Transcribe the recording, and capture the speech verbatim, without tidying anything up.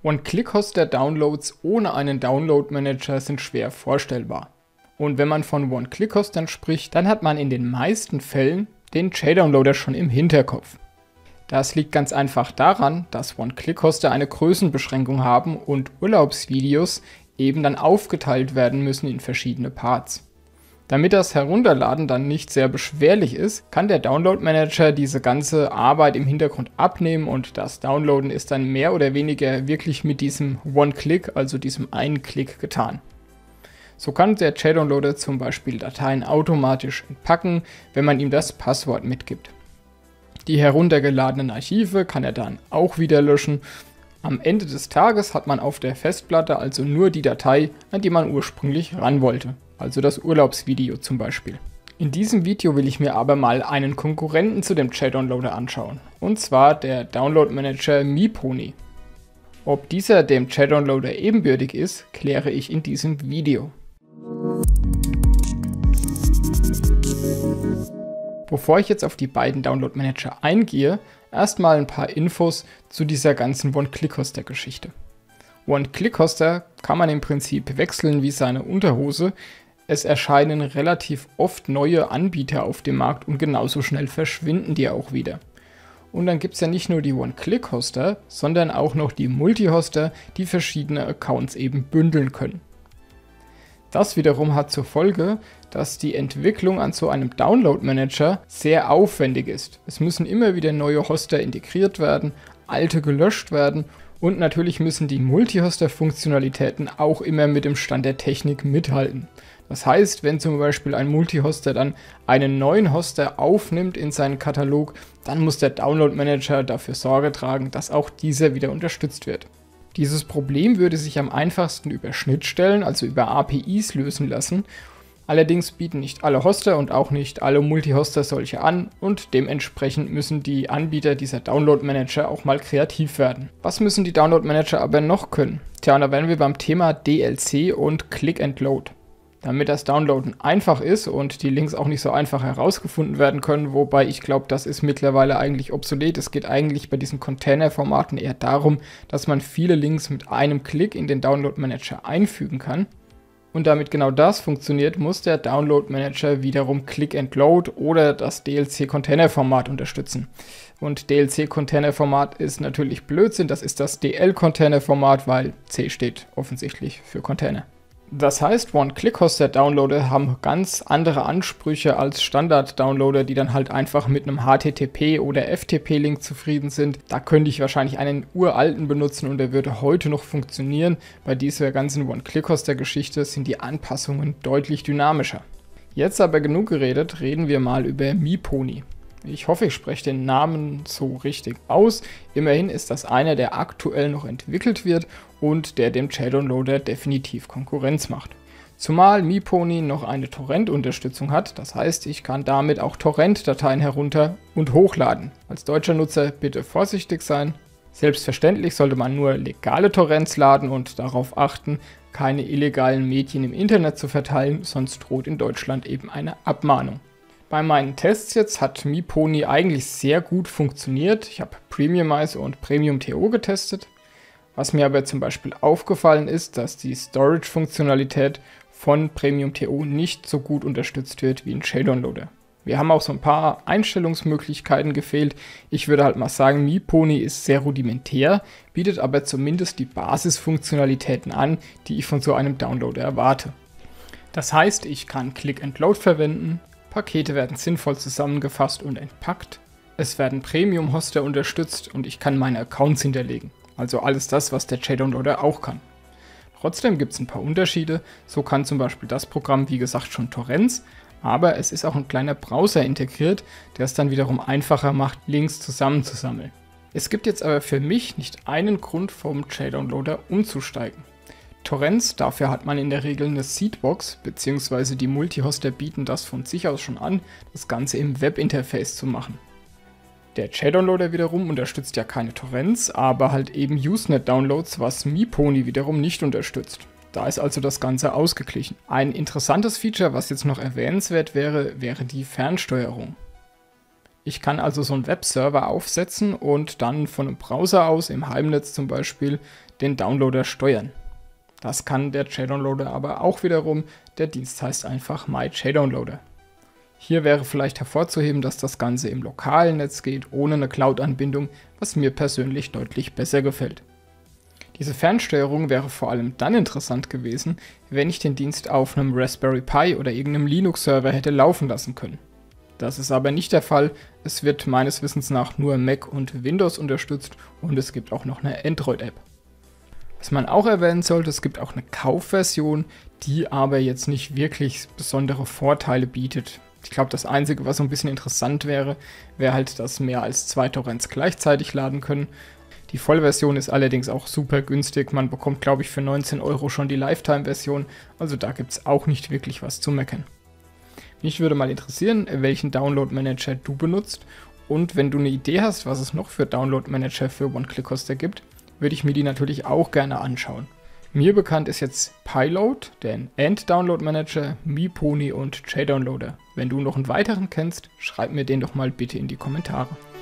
One-Click-Hoster-Downloads ohne einen Download-Manager sind schwer vorstellbar. Und wenn man von One-Click-Hostern spricht, dann hat man in den meisten Fällen den JDownloader schon im Hinterkopf. Das liegt ganz einfach daran, dass One-Click-Hoster eine Größenbeschränkung haben und Urlaubsvideos eben dann aufgeteilt werden müssen in verschiedene Parts. Damit das Herunterladen dann nicht sehr beschwerlich ist, kann der Download Manager diese ganze Arbeit im Hintergrund abnehmen und das Downloaden ist dann mehr oder weniger wirklich mit diesem One-Click, also diesem einen Klick getan. So kann der JDownloader zum Beispiel Dateien automatisch entpacken, wenn man ihm das Passwort mitgibt. Die heruntergeladenen Archive kann er dann auch wieder löschen. Am Ende des Tages hat man auf der Festplatte also nur die Datei, an die man ursprünglich ran wollte. Also das Urlaubsvideo zum Beispiel. In diesem Video will ich mir aber mal einen Konkurrenten zu dem JDownloader anschauen. Und zwar der Download Manager MePony. Ob dieser dem JDownloader ebenbürtig ist, kläre ich in diesem Video. Bevor ich jetzt auf die beiden Download Manager eingehe, erstmal ein paar Infos zu dieser ganzen One-Click-Hoster-Geschichte. One-Click-Hoster kann man im Prinzip wechseln wie seine Unterhose. Es erscheinen relativ oft neue Anbieter auf dem Markt und genauso schnell verschwinden die auch wieder. Und dann gibt es ja nicht nur die One-Click-Hoster, sondern auch noch die Multi-Hoster, die verschiedene Accounts eben bündeln können. Das wiederum hat zur Folge, dass die Entwicklung an so einem Download-Manager sehr aufwendig ist. Es müssen immer wieder neue Hoster integriert werden, alte gelöscht werden und natürlich müssen die Multi-Hoster-Funktionalitäten auch immer mit dem Stand der Technik mithalten. Das heißt, wenn zum Beispiel ein Multi-Hoster dann einen neuen Hoster aufnimmt in seinen Katalog, dann muss der Download-Manager dafür Sorge tragen, dass auch dieser wieder unterstützt wird. Dieses Problem würde sich am einfachsten über Schnittstellen, also über A P Is, lösen lassen. Allerdings bieten nicht alle Hoster und auch nicht alle Multi-Hoster solche an und dementsprechend müssen die Anbieter dieser Download-Manager auch mal kreativ werden. Was müssen die Download-Manager aber noch können? Tja, und da wären wir beim Thema D L C und Click and Load. Damit das Downloaden einfach ist und die Links auch nicht so einfach herausgefunden werden können, wobei ich glaube, das ist mittlerweile eigentlich obsolet. Es geht eigentlich bei diesen Container-Formaten eher darum, dass man viele Links mit einem Klick in den Download-Manager einfügen kann. Und damit genau das funktioniert, muss der Download-Manager wiederum Click and Load oder das D L C-Container-Format unterstützen. Und D L C-Container-Format ist natürlich Blödsinn, das ist das D L-Container-Format, weil C steht offensichtlich für Container. Das heißt, One-Click-Hoster-Downloader haben ganz andere Ansprüche als Standard-Downloader, die dann halt einfach mit einem H T T P- oder F T P-Link zufrieden sind. Da könnte ich wahrscheinlich einen uralten benutzen und der würde heute noch funktionieren. Bei dieser ganzen One-Click-Hoster-Geschichte sind die Anpassungen deutlich dynamischer. Jetzt aber genug geredet, reden wir mal über MePony. Ich hoffe, ich spreche den Namen so richtig aus. Immerhin ist das einer, der aktuell noch entwickelt wird und der dem JDownloader definitiv Konkurrenz macht. Zumal MePony noch eine Torrent-Unterstützung hat, das heißt, ich kann damit auch Torrent-Dateien herunter- und hochladen. Als deutscher Nutzer bitte vorsichtig sein. Selbstverständlich sollte man nur legale Torrents laden und darauf achten, keine illegalen Medien im Internet zu verteilen, sonst droht in Deutschland eben eine Abmahnung. Bei meinen Tests jetzt hat MePony eigentlich sehr gut funktioniert. Ich habe Premiumize und Premium T O getestet. Was mir aber zum Beispiel aufgefallen ist, dass die Storage-Funktionalität von Premium T O nicht so gut unterstützt wird wie in JDownloader. Wir haben auch so ein paar Einstellungsmöglichkeiten gefehlt. Ich würde halt mal sagen, MePony ist sehr rudimentär, bietet aber zumindest die Basisfunktionalitäten an, die ich von so einem Downloader erwarte. Das heißt, ich kann Click and Load verwenden, Pakete werden sinnvoll zusammengefasst und entpackt, es werden Premium-Hoster unterstützt und ich kann meine Accounts hinterlegen. Also alles das, was der JDownloader auch kann. Trotzdem gibt es ein paar Unterschiede. So kann zum Beispiel das Programm, wie gesagt, schon Torrents, aber es ist auch ein kleiner Browser integriert, der es dann wiederum einfacher macht, Links zusammenzusammeln. Es gibt jetzt aber für mich nicht einen Grund, vom JDownloader umzusteigen. Torrents, dafür hat man in der Regel eine Seedbox, beziehungsweise die Multi-Hoster bieten das von sich aus schon an, das Ganze im Webinterface zu machen. Der JDownloader wiederum unterstützt ja keine Torrents, aber halt eben Usenet-Downloads, was MePony wiederum nicht unterstützt. Da ist also das Ganze ausgeglichen. Ein interessantes Feature, was jetzt noch erwähnenswert wäre, wäre die Fernsteuerung. Ich kann also so einen Webserver aufsetzen und dann von einem Browser aus im Heimnetz zum Beispiel den Downloader steuern. Das kann der JDownloader aber auch wiederum. Der Dienst heißt einfach MyJDownloader. Hier wäre vielleicht hervorzuheben, dass das Ganze im lokalen Netz geht, ohne eine Cloud-Anbindung, was mir persönlich deutlich besser gefällt. Diese Fernsteuerung wäre vor allem dann interessant gewesen, wenn ich den Dienst auf einem Raspberry Pi oder irgendeinem Linux-Server hätte laufen lassen können. Das ist aber nicht der Fall. Es wird meines Wissens nach nur Mac und Windows unterstützt und es gibt auch noch eine Android-App. Was man auch erwähnen sollte, es gibt auch eine Kaufversion, die aber jetzt nicht wirklich besondere Vorteile bietet. Ich glaube, das Einzige, was so ein bisschen interessant wäre, wäre halt, dass mehr als zwei Torrents gleichzeitig laden können. Die Vollversion ist allerdings auch super günstig. Man bekommt, glaube ich, für neunzehn Euro schon die Lifetime-Version. Also da gibt es auch nicht wirklich was zu meckern. Mich würde mal interessieren, welchen Download-Manager du benutzt. Und wenn du eine Idee hast, was es noch für Download-Manager für One-Click-Hoster gibt, würde ich mir die natürlich auch gerne anschauen. Mir bekannt ist jetzt Pyload, der Ant-Download-Manager, MePony und JDownloader. Wenn du noch einen weiteren kennst, schreib mir den doch mal bitte in die Kommentare.